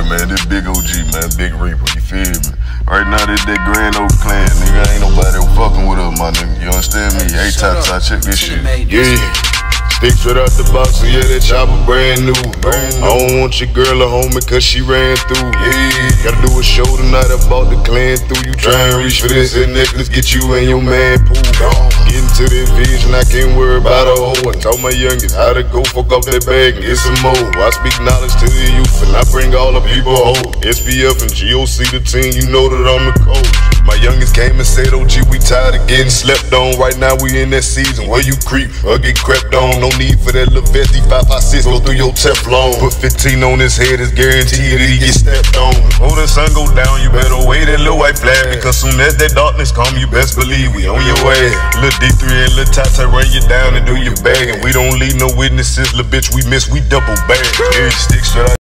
man, this big OG, man, big Reaper, you feel me? Right now, this that GRaNd CLaN, nigga, ain't nobody fucking with us, my nigga, you understand me? Hey, Tata, check this shit. Yeah, sticks right out the box, so yeah, that chopper brand new. I don't want your girl a homie, cause she ran through, yeah. Gotta do a show tonight, I bought the CLaN through. You try and reach for this and necklace, get you and your man pool. Getting to that vision, I can't worry about a hoe. I told my youngest how to go fuck up that bag and get some more. I speak knowledge to the youth and I bring all the people home. SPF and GOC the team, you know that I'm the coach. My youngest came and said, OG, we tired of getting slept on. Right now we in that season where you creep or get crept on. No need for that little vesty 556, go through your Teflon. Put 15 on his head, it's guaranteed that he get stepped on. Before the sun go down, you better wave that little white flag, because soon as that darkness come, you best believe we on your way. Lil D3 and Lil Tata run you down and do your bag, and we don't leave no witnesses, lil bitch we miss, we double bag. Yeah, sticks straight out